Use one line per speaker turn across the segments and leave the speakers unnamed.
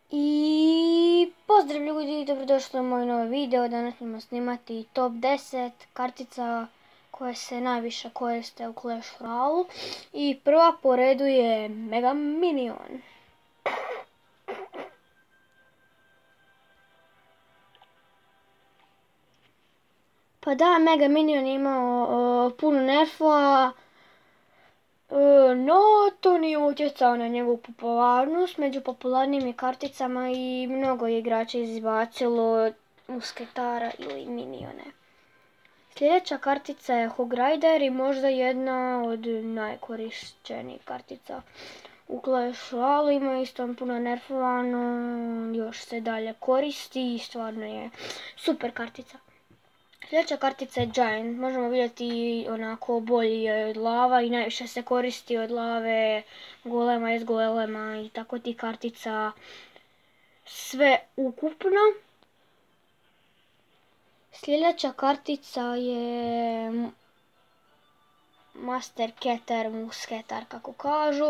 I pozdrav ljudi, dobrodošli u moj novi video. Danas ćemo snimati top 10 kartica koje se najviše koriste u Clash Royale. I prva po redu je Mega Minion. Pa da, Mega Minion je imao puno nerfova, no to nije utjecao na njegovu popularnost. Među popularnijim je karticama i mnogo je igrača izbacilo musketara ili minione. Sljedeća kartica je Hog Rider i možda jedna od najkorišćenijih kartica u Clash Royale. Ima isto puno nerfovano, još se dalje koristi i stvarno je super kartica. Sljedeća kartica je Giant. Možemo vidjeti onako bolji je od lava i najviše se koristi od lave, golema, golema i tako ti kartica sve ukupno. Sljedeća kartica je Master Keter, musketar kako kažu.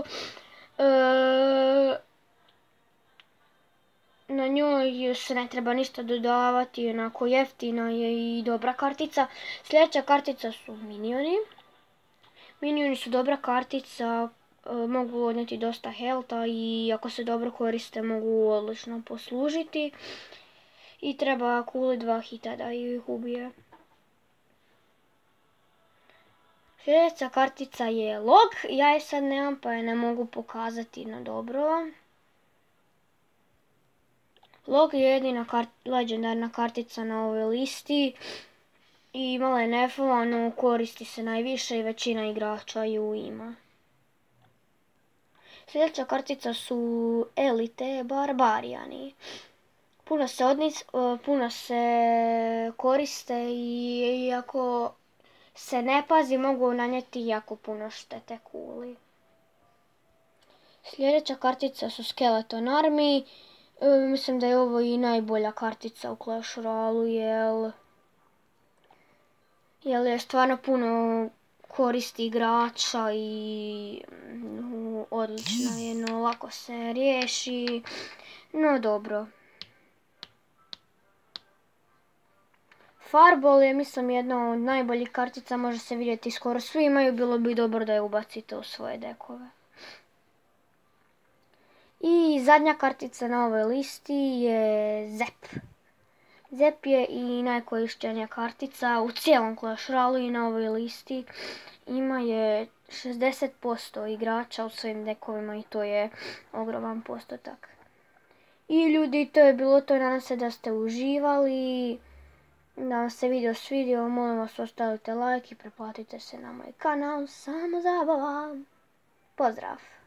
Na njoj se ne treba ništa dodavati, onako jeftina je i dobra kartica. Sljedeća kartica su minioni. Minioni su dobra kartica, mogu odnijeti dosta healtha i ako se dobro koriste mogu odlično poslužiti. I treba kuli 2 hita da ih ubije. Sljedeća kartica je Log. Ja je sad nemam pa je ne mogu pokazati na dobro. Log je jedina legendarna kartica na ovoj listi i imala je nerfovano, koristi se najviše i većina igrača ju ima. Sljedeća kartica su Elite Barbarijani. Puno se koriste i ako se ne pazi mogu nanijeti jako puno štete kuli. Sljedeća kartica su Skeleton Army. Mislim da je ovo i najbolja kartica u Clash Royale, jer je stvarno puno koristi igrača i odlična je, no lako se riješi, no dobro. Fireball je mislim jedna od najboljih kartica, može se vidjeti skoro svi imaju, bilo bi dobro da je ubacite u svoje dekove. I zadnja kartica na ovoj listi je Zep. Zep je i najkorištenija kartica u cijelom Clash Royale i na ovoj listi. Ima je 60% igrača u svojim dekovima i to je ogroman postotak. I ljudi, to je bilo to, nadam se da ste uživali. Da vam se video svidio, molim vas ostavite like i pretplatite se na moj kanal. Samo zabava. Pozdrav!